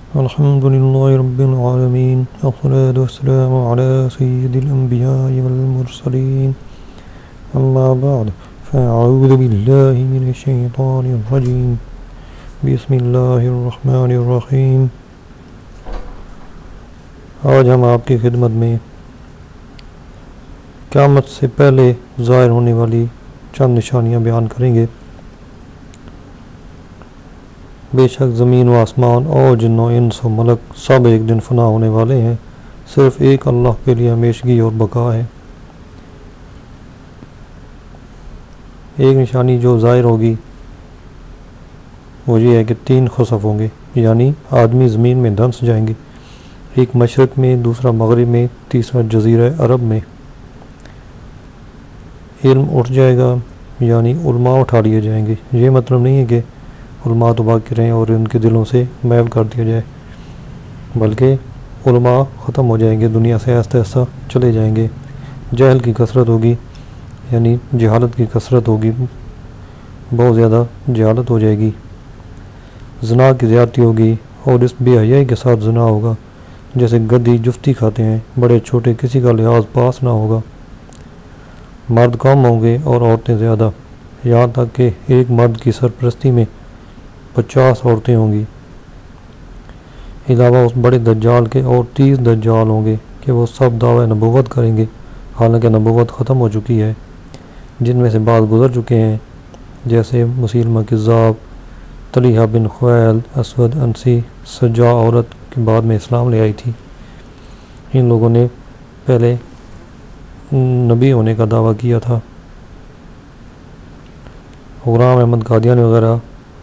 الحمد لله رب العالمين، والصلاة والسلام على سيد الأنبياء والمرسلين. أما بعد، فأعوذ بالله من الشيطان الرجيم. بسم الله الرحمن الرحیم. آج ہم آپ کی خدمت میں قیامت سے پہلے ظاہر ہونے والی چند نشانیاں بیان کریں گے. بے شک زمین و آسمان اور جن و انس و ملک سب ایک دن فنا ہونے والے ہیں، صرف ایک اللہ کے لیے ہمیشگی اور بقا ہے. ایک نشانی جو ظاہر ہوگی وہ یہ ہے کہ 3 خسف ہوں گے، یعنی آدمی زمین میں دھنس جائیں گے، ایک مشرق میں، دوسرا مغرب میں، تیسرا جزیرہ عرب میں. علم اٹھ جائے گا، یعنی علماء اٹھا لیے جائیں گے. یہ مطلب نہیں ہے کہ علماء تو باقی رہیں اور ان کے دلوں سے محو کر دیا جائے، بلکہ علماء ختم ہو جائیں گے، دنیا سے آہستہ آہستہ چلے جائیں گے. جہل کی کثرت ہوگی، یعنی جہالت کی کثرت ہوگی، بہت زیادہ جہالت ہو جائے گی. زنا کی زیادتی ہوگی اور اس بے حیائی کے ساتھ زنا ہوگا، جیسے گدی جفتی کھاتے ہیں، بڑے چھوٹے کسی کا لحاظ پاس نہ ہوگا. مرد کم ہوں گے اور عورتیں زیادہ، یہاں تک کہ ایک مرد کی سرپرستی میں 50 عورتیں ہوں گی. علاوہ اس بڑے دجال کے اور 30 دجال ہوں گے کہ وہ سب دعوی نبوت کریں گے، حالانکہ نبوت ختم ہو چکی ہے. جن میں سے بعض گزر چکے ہیں، جیسے مسیلمہ کذاب، طلیحہ بن خویل، اسود انسی، سجا عورت کے بعد میں اسلام لے آئی تھی. ان لوگوں نے پہلے نبی ہونے کا دعویٰ کیا تھا. غلام احمد قادیانی وغیرہ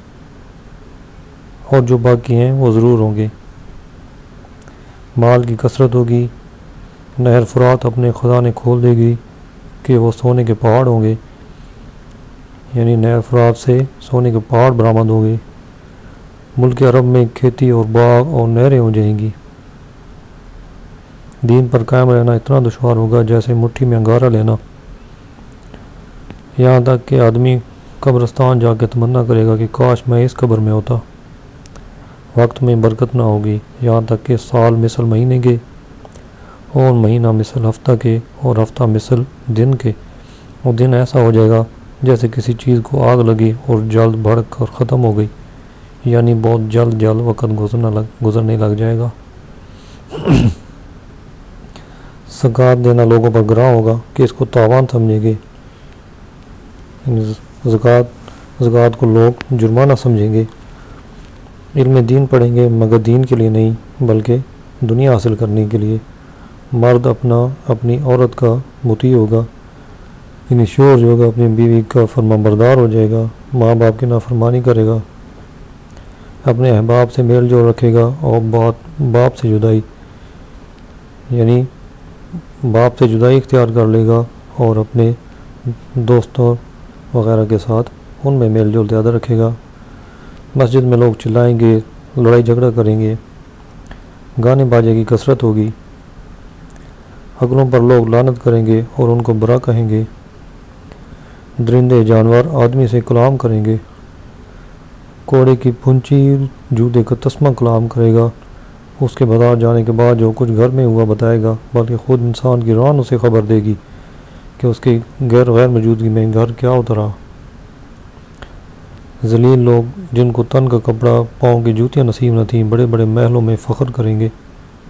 اور جو باقی ہیں وہ ضرور ہوں گے. مال کی کثرت ہوگی، نہر فرات اپنے خزانے کھول دے گی کہ وہ سونے کے پہاڑ ہوں گے، یعنی نہر فرات سے سونے کے پہاڑ برآمد ہوں گے. ملک عرب میں کھیتی اور باغ اور نہریں ہو جائیں گی. دین پر قائم رہنا اتنا دشوار ہوگا جیسے مٹھی میں انگارہ لینا، یہاں تک کہ آدمی قبرستان جا کے تمنا کرے گا کہ کاش میں اس قبر میں ہوتا. وقت میں برکت نہ ہوگی، یہاں تک کہ سال مثل مہینے کے اور مہینہ مثل ہفتہ کے اور ہفتہ مثل دن کے، اور دن ایسا ہو جائے گا جیسے کسی چیز کو آگ لگی اور جلد بھڑک کر ختم ہو گئی، یعنی بہت جلد وقت گزرنے لگ جائے گا. زکوٰۃ دینا لوگوں پر گراں ہوگا کہ اس کو تاوان سمجھیں گے، زکوٰۃ کو لوگ جرمانہ سمجھیں گے. علم دین پڑھیں گے مگر دین کے لیے نہیں بلکہ دنیا حاصل کرنے کے لیے. مرد اپنی عورت کا مطیع ہوگا، یعنی شوہر جو ہوگا اپنی بیوی کا فرما بردار ہو جائے گا، ماں باپ کی نافرمانی کرے گا، اپنے احباب سے میل جول رکھے گا اور باپ سے جدائی، یعنی باپ سے جدائی اختیار کر لے گا اور اپنے دوستوں وغیرہ کے ساتھ ان میں میل جول زیادہ رکھے گا. مسجد میں لوگ چلائیں گے، لڑائی جھگڑا کریں گے، گانے باجے کی کثرت ہوگی، عقلوں پر لوگ لعنت کریں گے اور ان کو برا کہیں گے. درندے جانور آدمی سے کلام کریں گے، کوڑے کی پھنچی جوتے کا تسمہ کلام کرے گا. اس کے بازار جانے کے بعد جو کچھ گھر میں ہوا بتائے گا، بلکہ خود انسان کی ران اسے خبر دے گی کہ اس کی غیر موجودگی میں گھر کیا اترا. ذلیل لوگ جن کو تن کا کپڑا، پاؤں کی جوتیاں نصیب نہ تھیں، بڑے بڑے محلوں میں فخر کریں گے.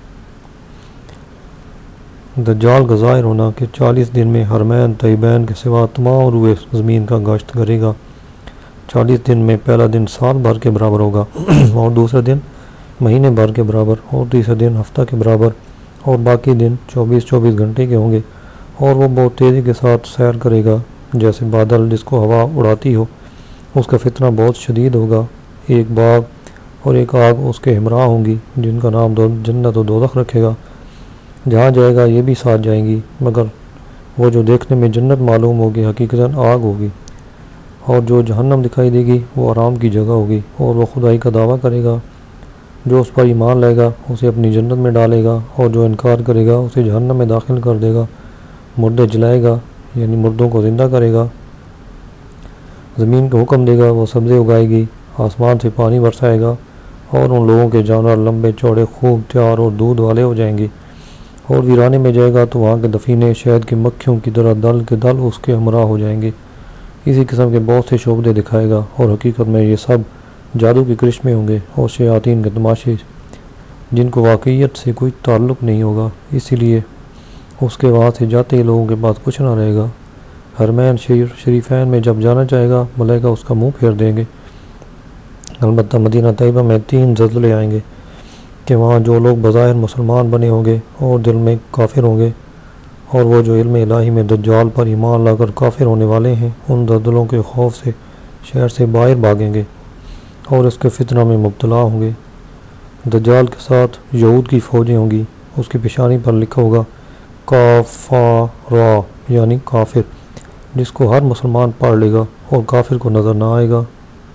دجال کا ظاہر ہونا کہ 40 دن میں حرمین طیبین کے سوا تمام روئے زمین کا گشت کرے گا. 40 دن میں پہلا دن سال بھر کے برابر ہوگا اور دوسرا دن مہینے بھر کے برابر اور تیسرا دن ہفتہ کے برابر، اور باقی دن 24 گھنٹے کے ہوں گے. اور وہ بہت تیزی کے ساتھ سیر کرے گا جیسے بادل جس کو ہوا اڑاتی ہو. اس کا فتنہ بہت شدید ہوگا. ایک باغ اور ایک آگ اس کے ہمراہ ہوں گی جن کا نام جنت و دوزخ رکھے گا. جہاں جائے گا یہ بھی ساتھ جائیں گی، مگر وہ جو دیکھنے میں جنت معلوم ہوگی حقیقتاً آگ ہوگی، اور جو جہنم دکھائی دے گی وہ آرام کی جگہ ہوگی. اور وہ خدائی کا دعویٰ کرے گا، جو اس پر ایمان لائے گا اسے اپنی جنت میں ڈالے گا، اور جو انکار کرے گا اسے جہنم میں داخل کر دے گا. مردے جلائے گا، یعنی مردوں کو زندہ کرے گا. زمین کو حکم دے گا، وہ سبزے اگائے گی. آسمان سے پانی برسائے گا اور ان لوگوں کے جانور لمبے چوڑے خوب تیار اور دودھ والے ہو جائیں گے، اور ویرانے میں جائے گا تو وہاں کے دفینے شہد کی مکھیوں کی طرح دل کے دل اس کے ہمراہ ہو جائیں گے۔ اسی قسم کے بہت سے شعبے دکھائے گا، اور حقیقت میں یہ سب جادو کے کرشمے ہوں گے اور شیاطین کے تماشے جن کو واقعیت سے کوئی تعلق نہیں ہوگا، اسی لیے اس کے وہاں سے جاتے ہی لوگوں کے پاس کچھ نہ رہے گا۔ حرمین شریفین میں جب جانا چاہے گا ملائکہ اس کا منہ پھیر دیں گے۔ البتہ مدینہ طیبہ میں 3 زلزلے آئیں گے کہ وہاں جو لوگ بظاہر مسلمان بنے ہوں گے اور دل میں کافر ہوں گے، اور وہ جو علم الہی میں دجال پر ایمان لا کر کافر ہونے والے ہیں، ان زلزلوں کے خوف سے شہر سے باہر بھاگیں گے اور اس کے فتنہ میں مبتلا ہوں گے۔ دجال کے ساتھ یہود کی فوجیں ہوں گی، اس کی پیشانی پر لکھا ہوگا کافارا یعنی کافر، جس کو ہر مسلمان پڑھ لے گا اور کافر کو نظر نہ آئے گا۔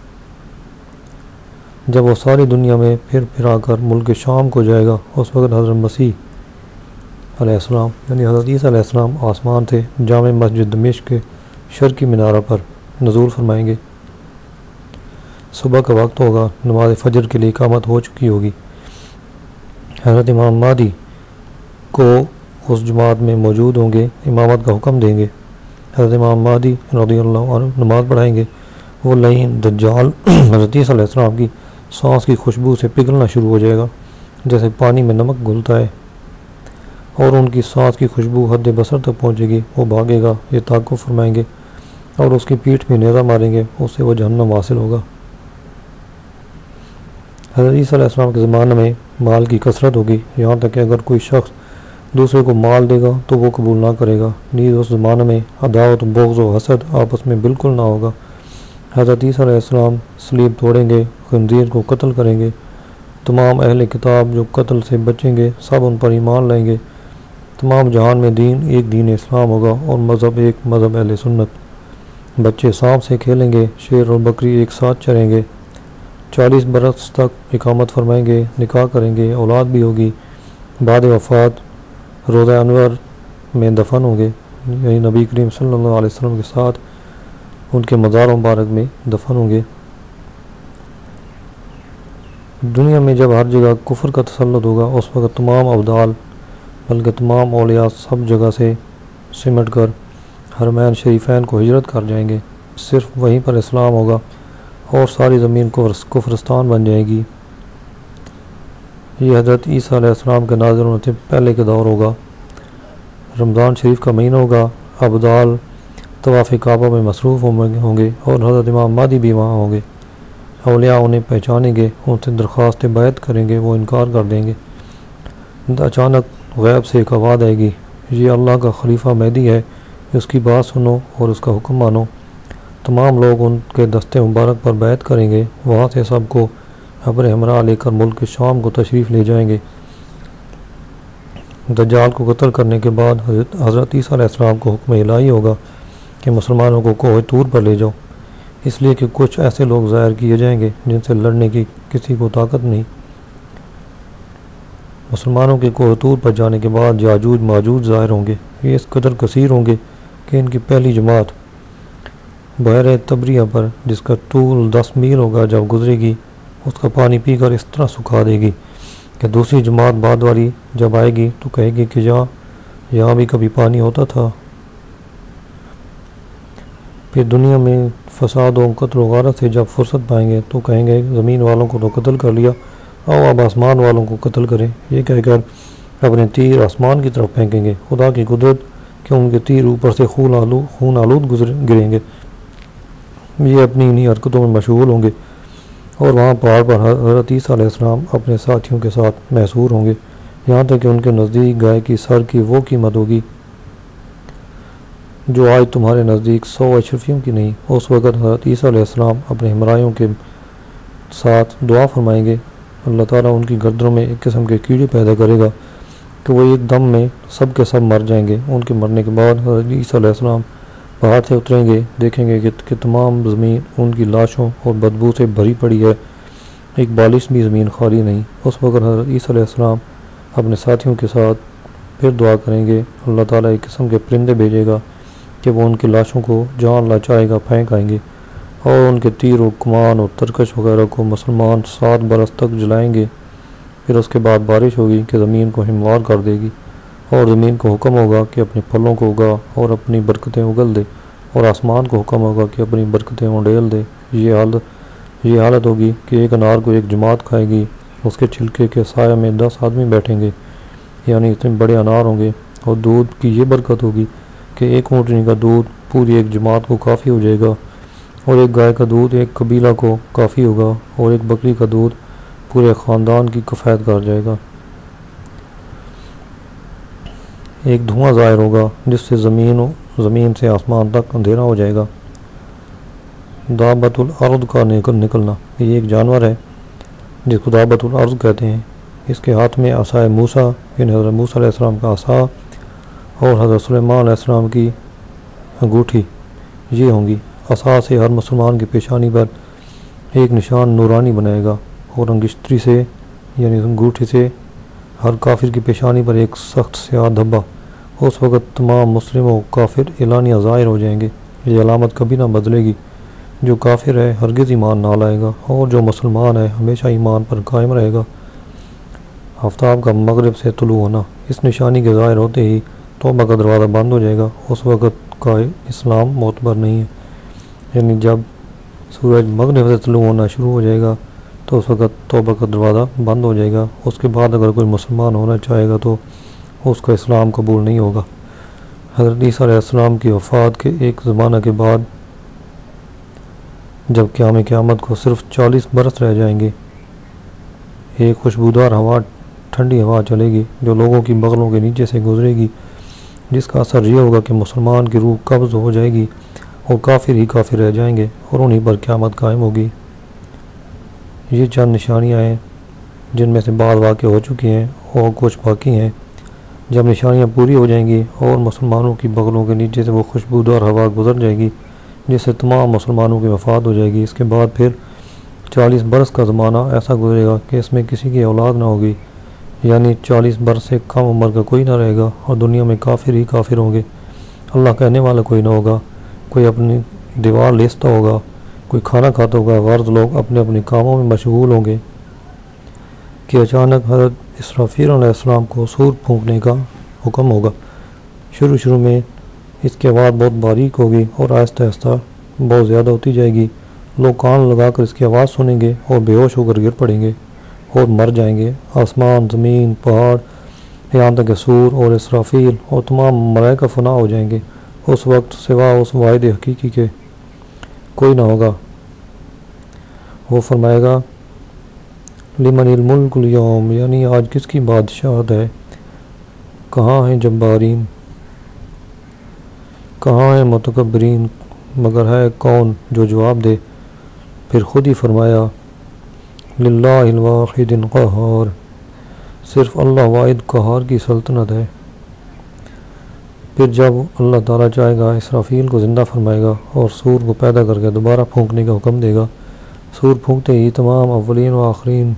جب وہ ساری دنیا میں پھر کر ملک شام کو جائے گا، اس وقت حضرت مسیح علیہ السلام یعنی حضرت عیسیٰ علیہ السلام آسمان سے جامع مسجد دمشق کے شرقی مینارہ پر نزول فرمائیں گے۔ صبح کا وقت ہوگا، نماز فجر کے لیے اقامت ہو چکی ہوگی۔ حضرت امام مہدی کو اس جماعت میں موجود ہوں گے، امامت کا حکم دیں گے۔ حضرت امام مہدی رضی اللہ عنہ نماز پڑھائیں گے۔ وہ لعین دجال حضرت عیسیٰ علیہ السلام کی سانس کی خوشبو سے پگھلنا شروع ہو جائے گا، جیسے پانی میں نمک گھلتا ہے، اور ان کی سانس کی خوشبو حد بصر تک پہنچے گی۔ وہ بھاگے گا، یہ تعقب فرمائیں گے اور اس کی پیٹھ میں نیزہ ماریں گے، اس سے وہ جہنم حاصل ہوگا۔ حضرت عیسیٰ علیہ السلام کے زمانے میں مال کی کثرت ہوگی، یہاں تک کہ اگر کوئی شخص دوسرے کو مال دے گا تو وہ قبول نہ کرے گا۔ نیز اس زمانے میں عداوت، بغض و حسد آپس میں بالکل نہ ہوگا۔ حضرت عیسیٰ علیہ السلام صلیب توڑیں گے، خنزیر کو قتل کریں گے۔ تمام اہل کتاب جو قتل سے بچیں گے سب ان پر ایمان لائیں گے۔ تمام جہان میں دین ایک دین اسلام ہوگا اور مذہب ایک مذہب اہل سنت۔ بچے سانپ سے کھیلیں گے، شیر اور بکری ایک ساتھ چریں گے۔ 40 برس تک اقامت فرمائیں گے، نکاح کریں گے، اولاد بھی ہوگی۔ بعد وفات روضہ انور میں دفن ہوں گے، یعنی نبی کریم صلی اللہ علیہ وسلم کے ساتھ ان کے مزار مبارک میں دفن ہوں گے۔ دنیا میں جب ہر جگہ کفر کا تسلط ہوگا، اس وقت تمام ابدال بلکہ تمام اولیاء سب جگہ سے سمٹ کر حرمین شریفین کو ہجرت کر جائیں گے۔ صرف وہیں پر اسلام ہوگا اور ساری زمین کفرستان بن جائے گی۔ یہ حضرت عیسیٰ علیہ السلام کے نازل ہونے سے پہلے کا دور ہوگا۔ رمضان شریف کا مہینہ ہوگا، ابدال طواف کعبہ میں مصروف ہوں گے اور حضرت امام مہدی بھی وہاں ہوں گے۔ اولیاء انہیں پہچانیں گے، ان سے درخواست بیعت کریں گے، وہ انکار کر دیں گے۔ اچانک غیب سے ایک آواز آئے گی، یہ اللہ کا خلیفہ مہدی ہے، اس کی بات سنو اور اس کا حکم مانو۔ تمام لوگ ان کے دستے مبارک پر بیعت کریں گے، وہاں سے سب کو اپنے ہمراہ لے کر ملک شام کو تشریف لے جائیں گے۔ دجال کو قتل کرنے کے بعد حضرت عیسیٰ علیہ السلام کو حکم الہی ہوگا کہ مسلمانوں کو کوہ طور پر لے جاؤ، اس لیے کہ کچھ ایسے لوگ ظاہر کیے جائیں گے جن سے لڑنے کی کسی کو طاقت نہیں۔ مسلمانوں کے کوہ طور پر جانے کے بعد یاجوج ماجوج ظاہر ہوں گے۔ یہ اس قدر کثیر ہوں گے کہ ان کی پہلی جماعت بحیرہ تبریہ پر، جس کا طول 10 میل ہوگا، جب گزرے گی اس کا پانی پی کر اس طرح سکھا دے گی کہ دوسری جماعت بعد والی جب آئے گی تو کہے گی کہ یہاں بھی کبھی پانی ہوتا تھا۔ پھر دنیا میں فساد و قتل و غارت سے جب فرصت پائیں گے تو کہیں گے زمین والوں کو تو قتل کر لیا، آؤ اب آسمان والوں کو قتل کریں۔ یہ کہہ کر اپنے تیر آسمان کی طرف پھینکیں گے۔ خدا کی قدرت کہ ان کے تیر اوپر سے خون آلود گریں گے۔ یہ اپنی انہی حرکتوں میں مشغول ہوں گے اور وہاں پہاڑ پر حضرت عیسیٰ علیہ السلام اپنے ساتھیوں کے ساتھ محصور ہوں گے، یہاں تک کہ ان کے نزدیک گائے کی سر کی وہ قیمت ہوگی جو آج تمہارے نزدیک 100 اشرفیوں کی نہیں۔ اس وقت حضرت عیسیٰ علیہ السلام اپنے ہمراہیوں کے ساتھ دعا فرمائیں گے۔ اللہ تعالیٰ ان کی گردنوں میں ایک قسم کے کیڑے پیدا کرے گا کہ وہ ایک دم میں سب کے سب مر جائیں گے۔ ان کے مرنے کے بعد حضرت عیسیٰ علیہ السلام پہاڑ سے اتریں گے، دیکھیں گے کہ تمام زمین ان کی لاشوں اور بدبو سے بھری پڑی ہے، ایک بالش بھی زمین خالی نہیں۔ اس وقت حضرت عیسیٰ علیہ السلام اپنے ساتھیوں کے ساتھ پھر دعا کریں گے۔ اللہ تعالیٰ ایک قسم کے پرندے بھیجے گا کہ وہ ان کی لاشوں کو جہاں اللہ چاہے گا پھینک آئیں گے، اور ان کے تیر و کمان اور ترکش وغیرہ کو مسلمان 7 برس تک جلائیں گے۔ پھر اس کے بعد بارش ہوگی کہ زمین کو ہموار کر دے گی، اور زمین کو حکم ہوگا کہ اپنے پھلوں کو اگا اور اپنی برکتیں اگل دے، اور آسمان کو حکم ہوگا کہ اپنی برکتیں اڈیل دے۔ یہ حالت ہوگی کہ ایک انار کو ایک جماعت کھائے گی، اس کے چھلکے کے سایہ میں 10 آدمی بیٹھیں گے، یعنی اتنے بڑے انار ہوں گے۔ اور دودھ کی یہ برکت ہوگی کہ ایک اونٹنی کا دودھ پوری ایک جماعت کو کافی ہو جائے گا، اور ایک گائے کا دودھ ایک قبیلہ کو کافی ہوگا، اور ایک بکری کا دودھ پورے خاندان کی کفایت کر جائے گا۔ ایک دھواں ظاہر ہوگا جس سے زمین سے آسمان تک اندھیرا ہو جائے گا۔ دابۃ الارض کا نکلنا، یہ ایک جانور ہے جس کو دابۃ الارض کہتے ہیں۔ اس کے ہاتھ میں عصائے موسیٰ یعنی حضرت موسیٰ علیہ السلام کا عصا اور حضرت سلیمان علیہ السلام کی انگوٹھی یہ ہوں گی۔ عصا سے ہر مسلمان کی پیشانی پر ایک نشان نورانی بنائے گا، اور انگشتری سے یعنی انگوٹھی سے ہر کافر کی پیشانی پر ایک سخت سیاہ دھبا۔ اس وقت تمام مسلم و کافر اعلانیہ ظاہر ہو جائیں گے۔ یہ علامت کبھی نہ بدلے گی۔ جو کافر ہے ہرگز ایمان نہ لائے گا، اور جو مسلمان ہے ہمیشہ ایمان پر قائم رہے گا۔ آفتاب کا مغرب سے طلوع ہونا، اس نشانی کے ظاہر ہوتے ہی توبہ کا دروازہ بند ہو جائے گا۔ اس وقت کا اسلام معتبر نہیں ہے، یعنی جب سورج مغرب سے طلوع ہونا شروع ہو جائے گا تو اس وقت توبہ کا دروازہ بند ہو جائے گا۔ اس کے بعد اگر کوئی مسلمان ہونا چاہے گا تو اس کا اسلام قبول نہیں ہوگا۔ حضرت عیسیٰ علیہ السلام کی وفات کے ایک زمانہ کے بعد جب قیامت کو صرف 40 برس رہ جائیں گے، ایک خوشبودار ہوا، ٹھنڈی ہوا چلے گی جو لوگوں کی بغلوں کے نیچے سے گزرے گی، جس کا اثر یہ ہوگا کہ مسلمان کی روح قبض ہو جائے گی اور کافر ہی کافر رہ جائیں گے، اور انہی پر قیامت قائم ہوگی۔ یہ چند نشانیاں ہیں جن میں سے بعض واقع ہو چکی ہیں اور کچھ باقی ہیں۔ جب نشانیاں پوری ہو جائیں گی اور مسلمانوں کی بغلوں کے نیچے سے وہ خوشبودار ہوا گزر جائے گی جس سے تمام مسلمانوں کی وفات ہو جائے گی، اس کے بعد پھر 40 برس کا زمانہ ایسا گزرے گا کہ اس میں کسی کی اولاد نہ ہوگی، یعنی 40 برس سے کم عمر کا کوئی نہ رہے گا، اور دنیا میں کافر ہی کافر ہوں گے۔ اللہ کہنے والا کوئی نہ ہوگا، کوئی اپنی دیوار لیستا ہوگا، کوئی کھانا کھاتا ہوگا، غرض لوگ اپنے اپنے کاموں میں مشغول ہوں گے کہ اچانک حضرت اسرافیل علیہ السلام کو سور پھونکنے کا حکم ہوگا۔ شروع میں اس کی آواز بہت باریک ہوگی اور آہستہ آہستہ بہت زیادہ ہوتی جائے گی۔ لوگ کان لگا کر اس کی آواز سنیں گے اور بے ہوش ہو کر گر پڑیں گے اور مر جائیں گے۔ آسمان، زمین، پہاڑ، یہاں تک کہ سور اور اسرافیل اور تمام ملائکہ فنا ہو جائیں گے۔ اس وقت سوا اس واحد حقیقی کے کوئی نہ ہوگا۔ وہ فرمائے گا لمن الملک اليوم، یعنی آج کس کی بادشاہت ہے؟ کہاں ہیں جبارین، کہاں ہیں متکبرین؟ مگر ہے کون جو جواب دے؟ پھر خود ہی فرمایا للہ الواحد القہار، صرف اللہ واحد قہار کی سلطنت ہے۔ پھر جب اللہ تعالیٰ چاہے گا اسرافیل کو زندہ فرمائے گا اور سور کو پیدا کر کے دوبارہ پھونکنے کا حکم دے گا۔ سور پھونکتے ہی تمام اولین و آخرین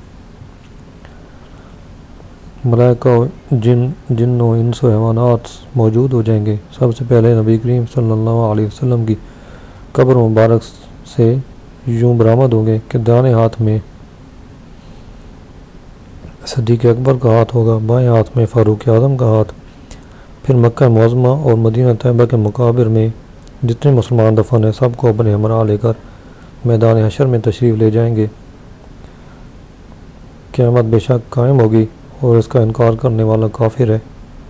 ملائکہ و جن و انس و حیوانات موجود ہو جائیں گے۔ سب سے پہلے نبی کریم صلی اللہ علیہ وسلم کی قبر مبارک سے یوں برآمد ہوں گے کہ دائیں ہاتھ میں صدیق اکبر کا ہاتھ ہوگا، بائیں ہاتھ میں فاروق اعظم کا ہاتھ۔ پھر مکہ معظمہ اور مدینہ طیبہ کے مقابر میں جتنے مسلمان دفن ہیں سب کو اپنے ہمراہ لے کر میدان حشر میں تشریف لے جائیں گے۔ قیامت بے شک قائم ہوگی اور اس کا انکار کرنے والا کافر ہے۔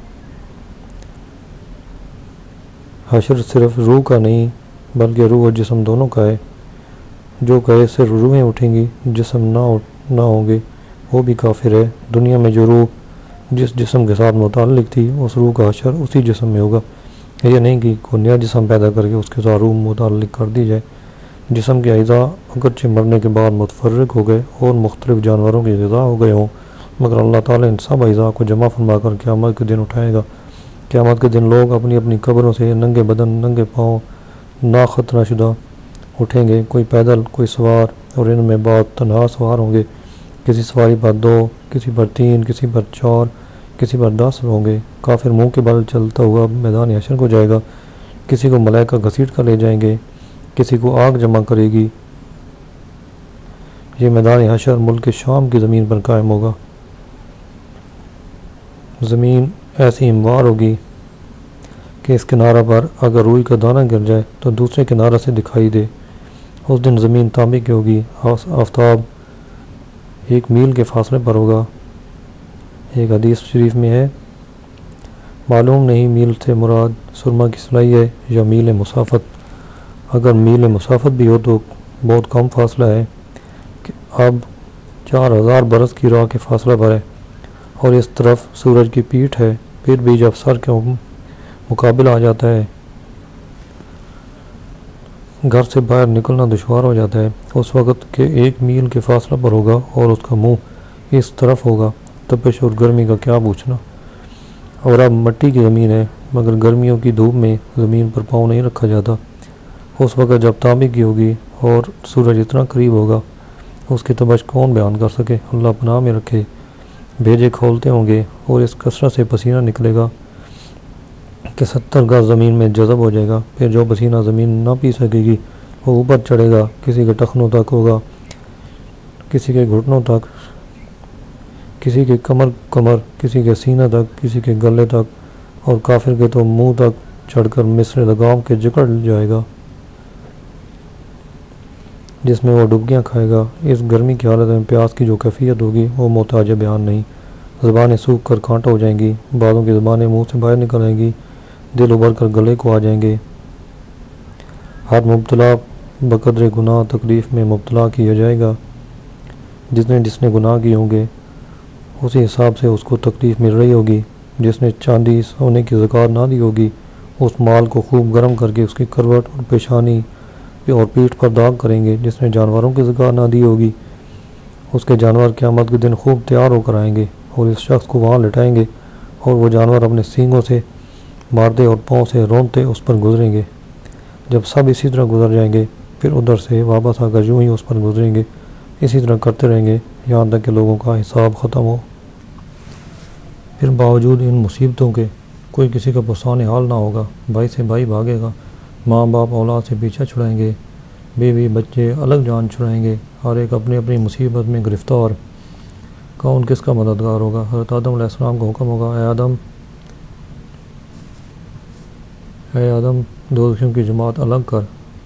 حشر صرف روح کا نہیں بلکہ روح اور جسم دونوں کا ہے۔ جو کہے صرف روحیں اٹھیں گی، جسم نہ ہوں گے، وہ بھی کافر ہے۔ دنیا میں جو روح جس جسم کے ساتھ متعلق تھی اس روح کا حشر اسی جسم میں ہوگا۔ یہ نہیں کہ کوئی نیا جسم پیدا کر کے اس کے ساتھ روح متعلق کر دی جائے۔ جسم کے اعضاء اگرچہ مرنے کے بعد متفرق ہو گئے اور مختلف جانوروں کی غذا ہو گئے ہوں، مگر اللہ تعالیٰ ان سب اعضاء کو جمع فرما کر قیامت کے دن اٹھائے گا۔ قیامت کے دن لوگ اپنی اپنی قبروں سے ننگے بدن، ننگے پاؤں، ناختنہ شدہ اٹھیں گے، کوئی پیدل، کوئی سوار، اور ان میں بہت تنہا سوار ہوں گے۔ کسی سواری پر 2، کسی پر 3، کسی پر 4، کسی پر 10 ہوں گے۔ کافر منہ کے بل چلتا ہوا میدان حشر کو جائے گا، کسی کو ملائکہ گھسیٹ کر لے جائیں گے، کسی کو آگ جمع کرے گی۔ یہ میدان حشر ملک شام کی زمین پر قائم ہوگا۔ زمین ایسی ہموار ہوگی کہ اس کنارہ پر اگر روئی کا دانہ گر جائے تو دوسرے کنارہ سے دکھائی دے۔ اس دن زمین تانبے کی ہوگی، آفتاب 1 میل کے فاصلے پر ہوگا۔ ایک حدیث شریف میں ہے، معلوم نہیں میل سے مراد سرما کی سلائی ہے یا میل مسافت۔ اگر میل مسافت بھی ہو تو بہت کم فاصلہ ہے کہ اب 4000 برس کی راہ کے فاصلہ پر ہے اور اس طرف سورج کی پیٹھ ہے، پھر بھی جب سر کے مقابل آ جاتا ہے گھر سے باہر نکلنا دشوار ہو جاتا ہے۔ اس وقت کے 1 میل کے فاصلہ پر ہوگا اور اس کا منہ اس طرف ہوگا۔ تپش اور گرمی کا کیا پوچھنا۔ اور اب مٹی کی زمین ہے مگر گرمیوں کی دھوپ میں زمین پر پاؤں نہیں رکھا جاتا۔ اس وقت جب تانبے کی ہوگی اور سورج اتنا قریب ہوگا اس کی تپش کون بیان کر سکے۔ اللہ پناہ میں رکھے۔ بھیجے کھولتے ہوں گے اور اس کثرت سے پسینہ نکلے گا کہ 70 گز زمین میں جذب ہو جائے گا۔ پھر جو پسینہ زمین نہ پی سکے گی وہ اوپر چڑھے گا، کسی کے ٹخنوں تک ہوگا، کسی کے گھٹنوں تک، کسی کے کمر، کسی کے سینہ تک، کسی کے گلے تک، اور کافر کے تو منہ تک چڑھ کر مصر لگام کے جکڑ جائے گا جس میں وہ ڈبکیاں کھائے گا۔ اس گرمی کی حالت میں پیاس کی جو کیفیت ہوگی وہ محتاج بیان نہیں۔ زبانیں سوکھ کر کانٹا ہو جائیں گی، بعضوں کی زبانیں منہ سے باہر نکل آئیں گی، دل ابھر کر گلے کو آ جائیں گے۔ ہر مبتلا بقدر گناہ تکلیف میں مبتلا کیا جائے گا۔ جس نے گناہ کیے ہوں گے اسی حساب سے اس کو تکلیف مل رہی ہوگی۔ جس نے چاندی سونے کی زکوٰۃ نہ دی ہوگی اس مال کو خوب گرم کر کے اس کی کروٹ اور پیشانی اور پیٹھ پر داغ کریں گے۔ جس نے جانوروں کی زکوٰۃ نہ دی ہوگی اس کے جانور قیامت کے دن خوب تیار ہو کر آئیں گے اور اس شخص کو وہاں لٹائیں گے اور وہ جانور اپنے سینگوں سے مارتے اور پاؤں سے رونتے اس پر گزریں گے۔ جب سب اسی طرح گزر جائیں گے پھر ادھر سے واپس آ کر یوں ہی اس پر گزریں گے، اسی طرح کرتے رہیں گے یہاں تک کہ لوگوں کا حساب ختم ہو۔ پھر باوجود ان مصیبتوں کے کوئی کسی کا پرسان حال نہ ہوگا، بھائی سے بھائی بھاگے گا، ماں باپ اولاد سے پیچھا چھڑائیں گے، بیوی بچے الگ جان چھڑائیں گے، ہر ایک اپنی اپنی مصیبت میں گرفتار۔ کون کس کا مددگار ہوگا؟ حضرت آدم علیہ السلام کو حکم ہوگا، اے آدم دوزخیوں کی جماعت الگ کر۔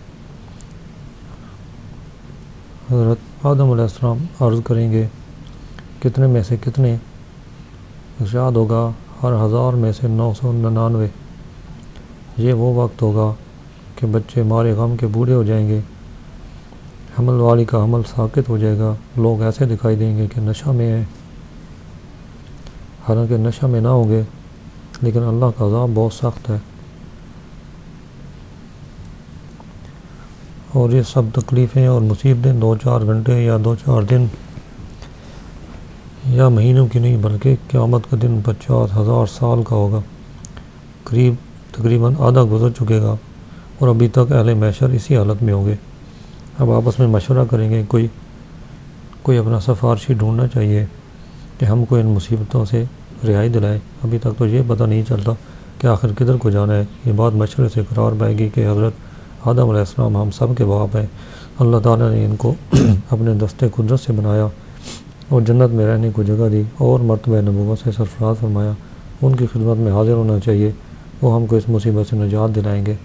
حضرت آدم علیہ السلام عرض کریں گے کتنے میں سے کتنے؟ ارشاد ہوگا ہر 1000 میں سے 999۔ یہ وہ وقت ہوگا کہ بچے مارے غم کے بوڑھے ہو جائیں گے، حمل والی کا حمل ساکت ہو جائے گا، لوگ ایسے دکھائی دیں گے کہ نشہ میں ہیں، حالانکہ نشہ میں نہ ہوں گے، لیکن اللہ کا عذاب بہت سخت ہے۔ اور یہ سب تکلیفیں اور مصیبتیں 2-4 گھنٹے یا 2-4 دن یا مہینوں کی نہیں بلکہ قیامت کا دن 50,000 سال کا ہوگا۔ تقریباً آدھا گزر چکے گا اور ابھی تک اہل محشر اسی حالت میں ہوں گے۔ اب آپس میں مشورہ کریں گے، کوئی اپنا سفارشی ڈھونڈنا چاہیے کہ ہم کو ان مصیبتوں سے رہائی دلائے۔ ابھی تک تو یہ پتہ نہیں چلتا کہ آخر کدھر کو جانا ہے۔ یہ بات مشورے سے قرار پائے گی کہ حضرت آدم علیہ السلام ہم سب کے باپ ہیں، اللہ تعالیٰ نے ان کو اپنے دستے قدرت سے بنایا اور جنت میں رہنے کو جگہ دی اور مرتبہ نبوت سے سرفراز فرمایا، ان کی خدمت میں حاضر ہونا چاہیے، وہ ہم کو اس مصیبت سے نجات دلائیں گے۔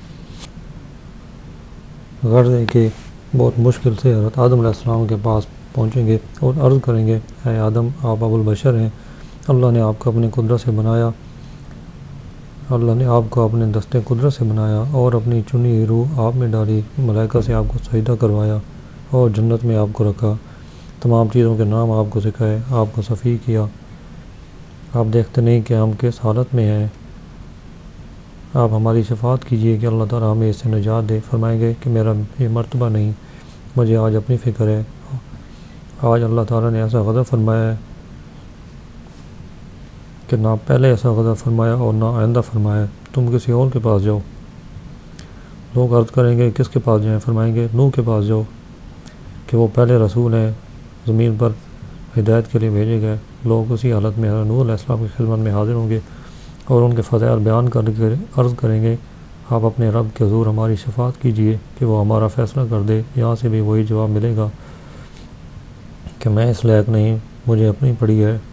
غرض ہے کہ بہت مشکل سے حضرت آدم علیہ السلام کے پاس پہنچیں گے اور عرض کریں گے، اے آدم آپ ابو البشر ہیں، اللہ نے آپ کو اپنی قدرت سے بنایا، اللہ نے آپ کو اپنے دستے قدرت سے بنایا اور اپنی چنی ہوئی روح آپ میں ڈالی، ملائکہ سے آپ کو سجدہ کروایا اور جنت میں آپ کو رکھا، تمام چیزوں کے نام آپ کو سکھائے، آپ کو صفی کیا، آپ دیکھتے نہیں کہ ہم کس حالت میں ہیں، آپ ہماری شفاعت کیجئے کہ اللہ تعالیٰ ہمیں اس سے نجات دے۔ فرمائیں گے کہ میرا یہ مرتبہ نہیں، مجھے آج اپنی فکر ہے، آج اللہ تعالیٰ نے ایسا غضب فرمایا ہے کہ نہ پہلے ایسا غضب فرمایا اور نہ آئندہ فرمایا، تم کسی اور کے پاس جاؤ۔ لوگ عرض کریں گے کس کے پاس جائیں؟ فرمائیں گے نوح کے پاس جاؤ کہ وہ پہلے رسول ہیں، زمین پر ہدایت کے لیے بھیجے گئے۔ لوگ اسی حالت میں نوح علیہ السلام کی خدمت میں حاضر ہوں گے اور ان کے فضائل بیان کر کے عرض کریں گے آپ اپنے رب کے حضور ہماری شفاعت کیجئے کہ وہ ہمارا فیصلہ کر دے۔ یہاں سے بھی وہی جواب ملے گا کہ میں اس لائق نہیں، مجھے اپنی پڑی ہے۔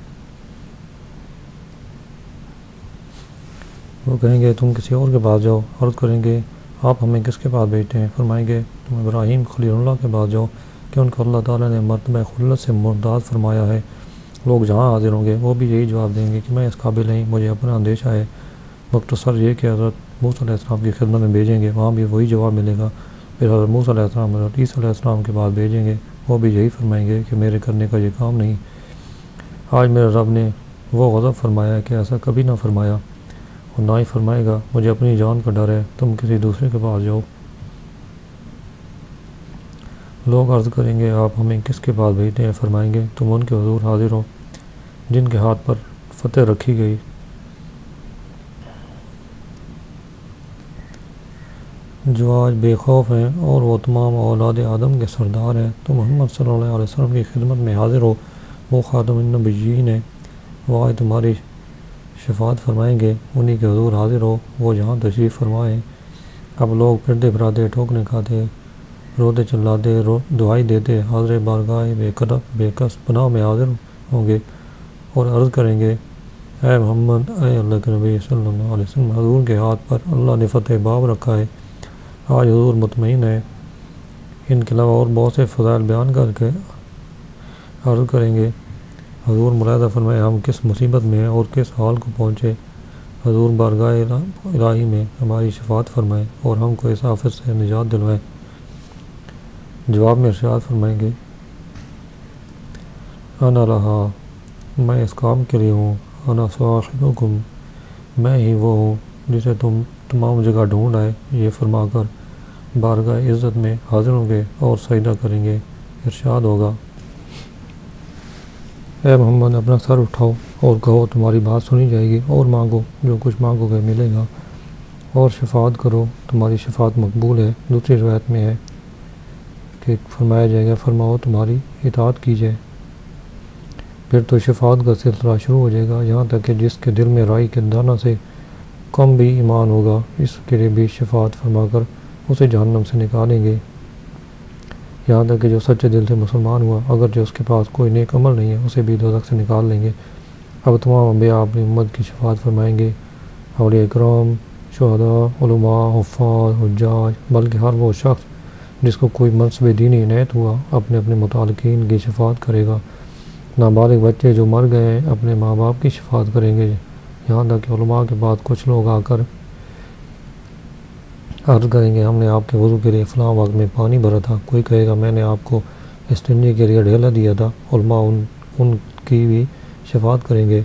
وہ کہیں گے تم کسی اور کے پاس جاؤ۔ عرض کریں گے آپ ہمیں کس کے پاس بھیجتے ہیں؟ فرمائیں گے تم ابراہیم خلیل اللہ کے پاس جاؤ کہ ان کو اللہ تعالیٰ نے مرتبہ خلت سے ممتاز فرمایا ہے۔ لوگ جہاں حاضر ہوں گے وہ بھی یہی جواب دیں گے کہ میں اس قابل نہیں، مجھے اپنا اندیشہ ہے۔ مختصر یہ کہ حضرت موسیٰ علیہ السلام کی خدمت میں بھیجیں گے، وہاں بھی وہی جواب ملے گا۔ پھر حضرت موسیٰ علیہ السلام حضرت عیسیٰ علیہ السلام کے پاس بھیجیں گے، وہ بھی یہی فرمائیں گے کہ میرے کرنے کا یہ کام نہیں۔ آج میرے رب نے وہ غضب فرمایا ہے کہ ایسا کبھی نہ فرمایا، اور نہ ہی فرمائے گا۔ مجھے اپنی جان کا ڈر ہے، تم کسی دوسرے کے پاس جاؤ۔ لوگ عرض کریں گے آپ ہمیں کس کے پاس بھیجتے ہیں؟ فرمائیں گے تم ان کے حضور حاضر ہو جن کے ہاتھ پر فتح رکھی گئی۔ جو آج بے خوف ہیں اور وہ تمام اولاد آدم کے سردار ہیں۔ تو محمد صلی اللہ علیہ وسلم کی خدمت میں حاضر ہو، وہ خاتم النبیین ہیں، وہ آج تمہاری شفاعت فرمائیں گے۔ انہی کے حضور حاضر ہو، وہ جہاں تشریف فرمائیں۔ اب لوگ پھرتے پھراتے ٹھوکنے کھاتے، روتے چلاتے، دعائی دیتے حاضر بارگاہ بے کس پناہ میں حاضر ہوں گے اور عرض کریں گے اے محمد، اے اللہ کے نبی صلی اللہ علیہ وسلم، حضور کے ہاتھ پر اللہ نے فتح باب رکھا ہے، آج حضور مطمئن ہے۔ ان کے علاوہ اور بہت سے فضائل بیان کر کے عرض کریں گے حضور ملاحظہ فرمائے ہم کس مصیبت میں ہیں اور کس حال کو پہنچے۔ حضور بارگاہ الہی میں ہماری شفاعت فرمائیں اور ہم کو اس آفت سے نجات دلوائیں۔ جواب میں ارشاد فرمائیں گے انا لہا، میں اس کام کے لیے ہوں، انا صاحبکم، میں ہی وہ ہوں جسے تم تمام جگہ ڈھونڈ آئے۔ یہ فرما کر بارگاہ عزت میں حاضر ہوں گے اور سجدہ کریں گے۔ ارشاد ہوگا اے محمد اپنا سر اٹھاؤ اور کہو تمہاری بات سنی جائے گی، اور مانگو جو کچھ مانگو گے ملے گا، اور شفاعت کرو تمہاری شفاعت مقبول ہے۔ دوسری روایت میں ہے کہ فرمایا جائے گا فرماؤ تمہاری اطاعت کی جائے۔ پھر تو شفاعت کا سلسلہ شروع ہو جائے گا، یہاں تک کہ جس کے دل میں رائی کے دانہ سے کم بھی ایمان ہوگا اس کے لیے بھی شفاعت فرما کر اسے جہنم سے نکالیں گے، یہاں تک کہ جو سچے دل سے مسلمان ہوا اگر جو اس کے پاس کوئی نیک عمل نہیں ہے اسے بھی دوزخ سے نکال لیں گے۔ اب تمام انبیاء اپنی امت کی شفاعت فرمائیں گے، اولیاء کرام، شہداء، علماء، حفاظ، حجاج، بلکہ ہر وہ شخص جس کو کوئی منصب دینی عنایت ہوا اپنے اپنے متعلقین کی شفاعت کرے گا۔ نابالغ بچے جو مر گئے ہیں اپنے ماں باپ کی شفاعت کریں گے، یہاں تک کہ علماء کے بعد کچھ لوگ آ کر عرض کریں گے ہم نے آپ کے وضو کے لیے فلاں وقت میں پانی بھرا تھا، کوئی کہے گا میں نے آپ کو استنجے کے لیے ڈھیلا دیا تھا۔ علماء ان کی بھی شفاعت کریں گے۔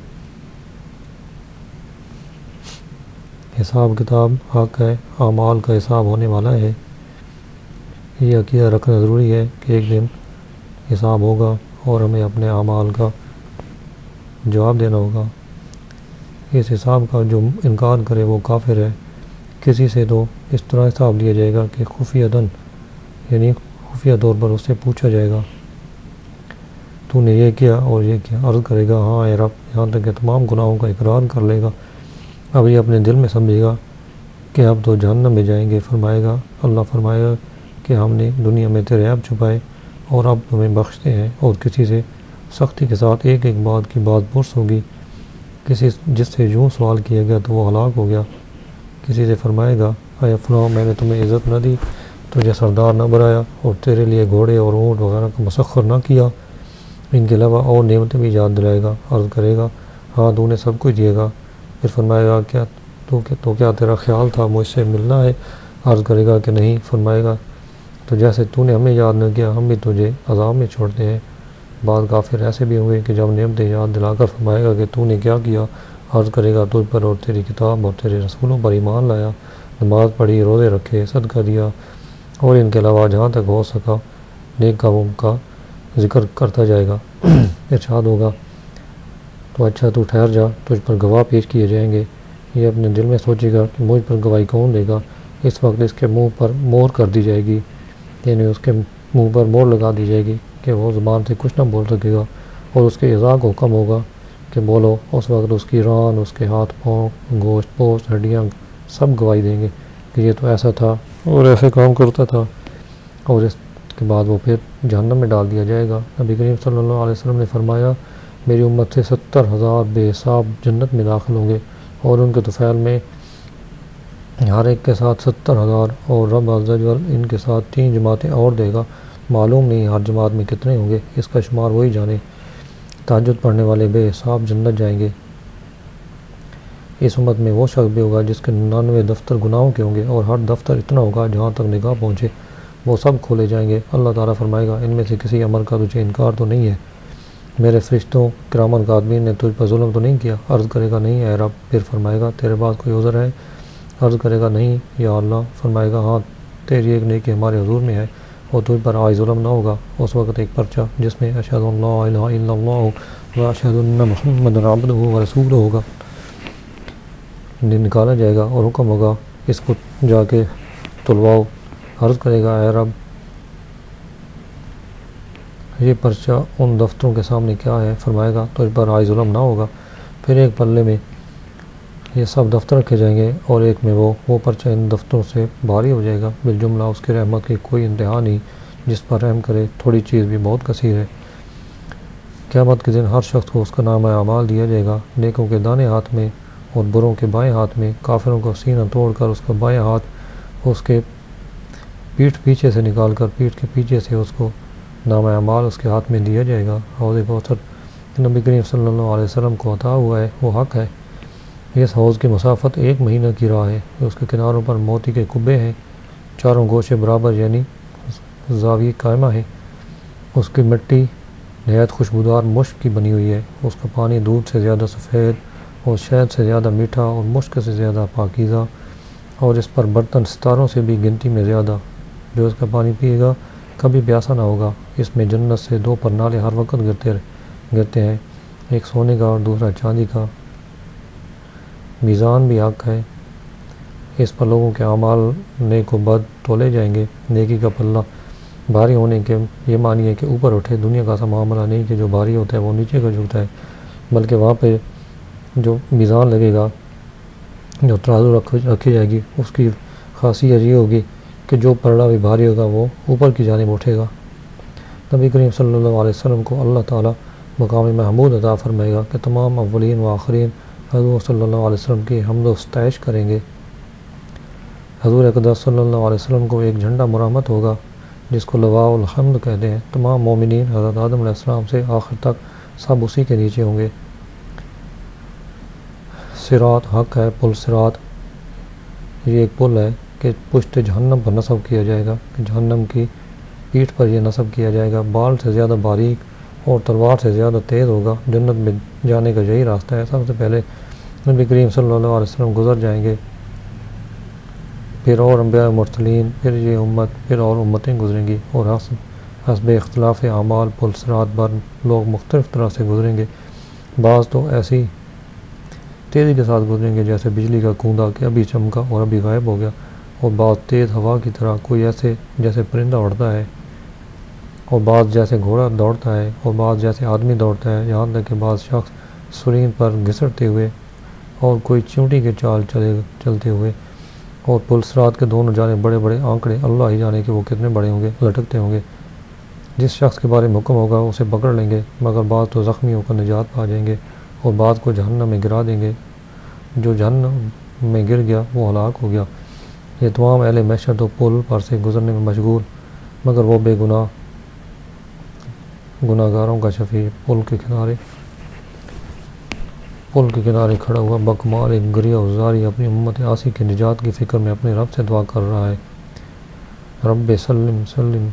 حساب کتاب حق ہے، اعمال کا حساب ہونے والا ہے، یہ عقیدہ رکھنا ضروری ہے کہ ایک دن حساب ہوگا اور ہمیں اپنے اعمال کا جواب دینا ہوگا۔ اس حساب کا جو انکار کرے وہ کافر ہے۔ کسی سے تو اس طرح حساب لیا جائے گا کہ خفیہ یعنی خفیہ طور پر اس سے پوچھا جائے گا تو نے یہ کیا اور یہ کیا، عرض کرے گا ہاں اے رب، یہاں تک کہ تمام گناہوں کا اقرار کر لے گا۔ اب یہ اپنے دل میں سمجھے گا کہ اب تو جہنم میں جائیں گے، اللہ فرمائے گا کہ ہم نے دنیا میں تیرے عیب چھپائے اور اب تمہیں بخشتے ہیں، اور کسی سے سختی کے ساتھ ایک ایک بات کی بات پرس ہوگی، کسی جس سے یوں سوال کیا گیا تو وہ ہلاک ہو گیا۔ کسی سے فرمائے گا اے فلاں، میں نے تمہیں عزت نہ دی، تجھے سردار نہ بنایا اور تیرے لیے گھوڑے اور اونٹ وغیرہ کو مسخر نہ کیا، ان کے علاوہ اور نعمتیں بھی یاد دلائے گا۔ عرض کرے گا ہاں تو نے سب کچھ دیے گا۔ پھر فرمائے گا کیا تیرا خیال تھا مجھ سے ملنا ہے؟ عرض کرے گا کہ نہیں۔ فرمائے گا تو جیسے تو نے ہمیں یاد نہ کیا ہم بھی تجھے عذاب میں چھوڑتے ہیں۔ بعض کافر ایسے بھی ہوئے کہ جب نعمتیں یاد دلا کر فرمائے گا کہ تو نے کیا کیا، عرض کرے گا تجھ پر اور تیری کتاب اور تیرے رسولوں پر ایمان لایا، نماز پڑھی، روزے رکھے، صدقہ دیا، اور ان کے علاوہ جہاں تک ہو سکا نیک کاموں کا ذکر کرتا جائے گا۔ ارشاد ہوگا تو اچھا تو ٹھہر جا، تجھ پر گواہ پیش کیے جائیں گے۔ یہ اپنے دل میں سوچے گا کہ مجھ پر گواہی کون دے گا۔ اس وقت اس کے منہ پر مہر کر دی جائے گی، یعنی اس کے منہ پر مہر لگا دی جائے گی کہ وہ زبان سے کچھ نہ بول سکے گا، اور اس کے اعضاء کو حکم ہوگا کہ بولو۔ اس وقت اس کی ران، اس کے ہاتھ پاؤں، گوشت پوست، ہڈیاں سب گواہی دیں گے کہ یہ تو ایسا تھا اور ایسے کام کرتا تھا، اور اس کے بعد وہ پھر جہنم میں ڈال دیا جائے گا۔ نبی کریم صلی اللہ علیہ وسلم نے فرمایا میری امت سے 70,000 بے حساب جنت میں داخل ہوں گے، اور ان کے طفیل میں ہر ایک کے ساتھ 70,000، اور رب عز و جل ان کے ساتھ 3 جماعتیں اور دے گا، معلوم نہیں ہر جماعت میں کتنے ہوں گے، اس کا شمار وہی جانے۔ تہجد پڑھنے والے بے حساب جنت جائیں گے۔ اس امت میں وہ شخص بھی ہوگا جس کے 99 دفتر گناہوں کے ہوں گے، اور ہر دفتر اتنا ہوگا جہاں تک نگاہ پہنچے، وہ سب کھولے جائیں گے۔ اللہ تعالیٰ فرمائے گا ان میں سے کسی عمل کا تجھے انکار تو نہیں ہے، میرے فرشتوں کرامن کاتبین نے تجھ پر ظلم تو نہیں کیا؟ عرض کرے گا نہیں اے رب۔ پھر فرمائے گا تیرے پاس کوئی عذر ہے؟ عرض کرے گا نہیں یا اللہ۔ فرمائے گا ہاں، تیری ایک نیکی ہمارے حضور میں ہے اور تجھ پر آج ظلم نہ ہوگا۔ اس وقت ایک پرچہ جس میں اشہد ان لا الہ الا اللہ و اشہد ان محمد عبدہ و رسولہ ہوگا نکالا جائے گا، اور حکم ہوگا اس کو جا کے تلواؤ۔ عرض کرے گا اے رب یہ پرچہ ان دفتروں کے سامنے کیا ہے؟ فرمائے گا تجھ پر آج ظلم نہ ہوگا۔ پھر ایک پلے میں یہ سب دفتر رکھے جائیں گے، اور ایک میں وہ پرچہ ان دفتروں سے بھاری ہو جائے گا۔ بالجملہ اس کی رحمت کی کوئی انتہا نہیں، جس پر رحم کرے تھوڑی چیز بھی بہت کثیر ہے۔ قیامت کے دن ہر شخص کو اس کا نامہ اعمال دیا جائے گا، نیکوں کے دائیں ہاتھ میں اور بروں کے بائیں ہاتھ میں۔ کافروں کو سینہ توڑ کر اس کا بائیں ہاتھ اس کے پیٹھ پیچھے سے نکال کر پیٹھ کے پیچھے سے اس کو نامہ اعمال اس کے ہاتھ میں دیا جائے گا۔ حوض کوثر نبی کریم صلی اللہ علیہ وسلم کو عطا ہوا ہے، وہ حق ہے۔ اس حوض کی مسافت 1 مہینہ کی راہ ہے۔ اس کے کناروں پر موتی کے کبے ہیں، چاروں گوشے برابر یعنی زاویہ قائمہ ہے۔ اس کی مٹی نہایت خوشبودار مشک کی بنی ہوئی ہے۔ اس کا پانی دودھ سے زیادہ سفید اور شہد سے زیادہ میٹھا اور مشک سے زیادہ پاکیزہ، اور اس پر برتن ستاروں سے بھی گنتی میں زیادہ۔ جو اس کا پانی پیے گا کبھی پیاسا نہ ہوگا۔ اس میں جنت سے 2 پرنالے ہر وقت گرتے ہیں، ایک سونے کا اور دوسرا چاندی کا۔ میزان بھی حق ہے، اس پر لوگوں کے اعمال نیک و بد تولے جائیں گے۔ نیکی کا پلہ بھاری ہونے کے یہ معنی ہے کہ اوپر اٹھے۔ دنیا کا ایسا معاملہ نہیں کہ جو بھاری ہوتا ہے وہ نیچے کا جھکتا ہے، بلکہ وہاں پہ جو میزان لگے گا، جو ترازو رکھی جائے گی، اس کی خاصیت یہ ہوگی کہ جو پلڑا بھی بھاری ہوگا وہ اوپر کی جانب اٹھے گا۔ نبی کریم صلی اللہ علیہ وسلم کو اللہ تعالیٰ مقام محمود عطا فرمائے گا کہ تمام اولین و آخرین حضور صلی اللہ علیہ وسلم کی حمد و ستائش کریں گے۔ حضور اقدس صلی اللہ علیہ وسلم کو ایک جھنڈا مرمت ہوگا جس کو لواء الحمد کہتے ہیں۔ تمام مومنین حضرت آدم علیہ السلام سے آخر تک سب اسی کے نیچے ہوں گے۔ صراط حق ہے، پل صراط یہ ایک پل ہے کہ پشت جہنم پر نصب کیا جائے گا، کہ جہنم کی پیٹھ پر یہ نصب کیا جائے گا۔ بال سے زیادہ باریک اور تلوار سے زیادہ تیز ہوگا۔ جنت میں جانے کا یہی راستہ ہے۔ سب سے پہلے نبی کریم صلی اللہ علیہ وسلم گزر جائیں گے، پھر اور انبیاء مرسلین، پھر یہ امت، پھر اور امتیں گزریں گی، اور حسب اختلاف اعمال پل صراط پر لوگ مختلف طرح سے گزریں گے۔ بعض تو ایسی تیزی کے ساتھ گزریں گے جیسے بجلی کا کوندا کہ ابھی چمکا اور ابھی غائب ہو گیا، اور بعض تیز ہوا کی طرح، کوئی ایسے جیسے پرندہ اڑتا ہے، اور بعض جیسے گھوڑا دوڑتا ہے، اور بعض جیسے آدمی دوڑتا ہے، یہاں تک کہ بعض شخص سرین پر گھسٹتے ہوئے، اور کوئی چیونٹی کے چال چلتے ہوئے۔ اور پل صراط کے دونوں جانب بڑے بڑے آنکڑے، اللہ ہی جانے کہ وہ کتنے بڑے ہوں گے، لٹکتے ہوں گے۔ جس شخص کے بارے میں حکم ہوگا اسے پکڑ لیں گے، مگر بعض تو زخمی ہو کر نجات پا جائیں گے، اور بعض کو جہنم میں گرا دیں گے۔ جو جہنم میں گر گیا وہ ہلاک ہو گیا۔ یہ تمام اہل محشر تو پل پر سے گزرنے میں مشغول، مگر وہ بے گناہ گاروں کا شفیع پل کے کنارے کھڑا ہوا بکمال ایک گریہ وزاری اپنی امت آسی کی نجات کی فکر میں اپنے رب سے دعا کر رہا ہے، رب سلم سلم،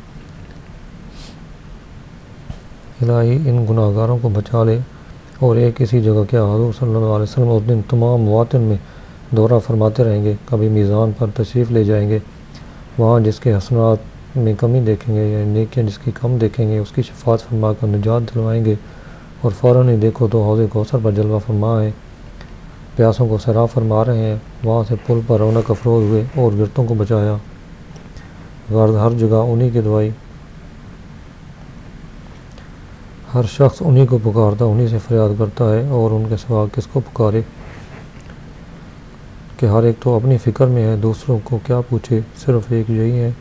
الہی ان گناہ گاروں کو بچا لے۔ اور ایک اسی جگہ کیا حضور صلی اللہ علیہ وسلم اس دن تمام مواطن میں دورہ فرماتے رہیں گے، کبھی میزان پر تشریف لے جائیں گے، وہاں جس کے حسنات میں کمی دیکھیں گے یا نیکیاں جس کی کم دیکھیں گے اس کی شفاعت فرما کر نجات دلوائیں گے، اور فوراً ہی دیکھو تو حوض کوثر پر جلوہ فرما ہے، پیاسوں کو سیراب فرما رہے ہیں۔ وہاں سے پل پر رونق افروز ہوئے اور گرتوں کو بچایا، غرض ہر جگہ انہی کی دعائی، ہر شخص انہی کو پکارتا، انہی سے فریاد کرتا ہے، اور ان کے سوا کس کو پکارے۔ کہ ہر ایک تو اپنی فکر میں ہے، دوسروں کو کیا پوچھے، صرف ایک یہی ہے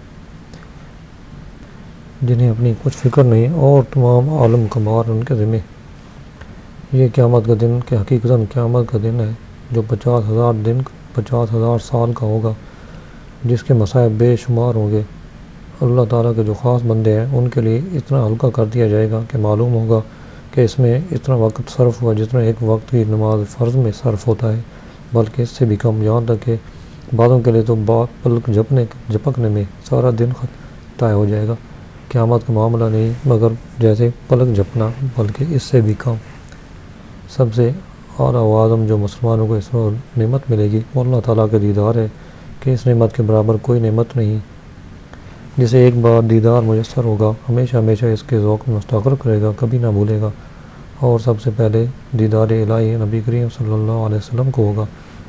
جنہیں اپنی کچھ فکر نہیں اور تمام عالم کا بار ان کے ذمہ۔ یہ قیامت کا دن کہ حقیقتاً قیامت کا دن ہے جو 50,000 سال کا ہوگا، جس کے مصائب بے شمار ہوں گے۔ اللہ تعالیٰ کے جو خاص بندے ہیں ان کے لیے اتنا ہلکا کر دیا جائے گا کہ معلوم ہوگا کہ اس میں اتنا وقت صرف ہوا جتنا ایک وقت کی نماز فرض میں صرف ہوتا ہے، بلکہ اس سے بھی کم، یہاں تک کہ بعضوں کے لیے تو پلک جھپکنے میں سارا دن طے ہو جائے گا۔ قیامت کا معاملہ نہیں مگر جیسے پلک جھپنا، بلکہ اس سے بھی کم۔ سب سے اعلیٰ و اعظم جو مسلمانوں کو اس وقت نعمت ملے گی وہ اللہ تعالیٰ کا دیدار ہے کہ اس نعمت کے برابر کوئی نعمت نہیں۔ جسے ایک بار دیدار میسر ہوگا ہمیشہ ہمیشہ اس کے ذوق میں مستغرق رہے گا، کبھی نہ بھولے گا، اور سب سے پہلے دیدار الہی نبی کریم صلی اللہ علیہ وسلم کو ہوگا۔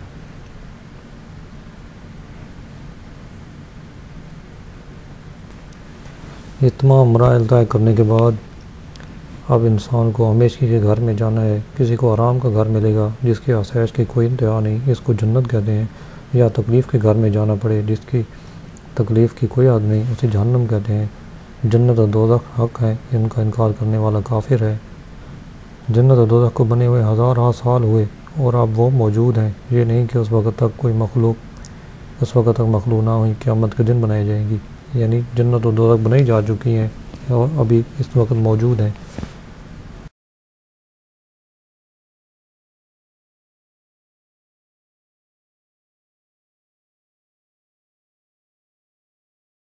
یہ تمام مراحل طے کرنے کے بعد اب انسان کو ہمیشگی کے گھر میں جانا ہے۔ کسی کو آرام کا گھر ملے گا جس کی آسائش کی کوئی انتہا نہیں، اس کو جنت کہتے ہیں، یا تکلیف کے گھر میں جانا پڑے جس کی تکلیف کی کوئی حد نہیں، اسے جہنم کہتے ہیں۔ جنت اور دوزخ حق ہے، ان کا انکار کرنے والا کافر ہے۔ جنت اور دوزخ کو بنے ہوئے 1000 سال ہوئے اور اب وہ موجود ہیں، یہ نہیں کہ اس وقت تک مخلوق نہ ہوئی، قیامت کے دن بنائی جائیں گی، یعنی جنت اور دوزخ بنائی جا چکی ہیں اور ابھی اس وقت موجود ہیں۔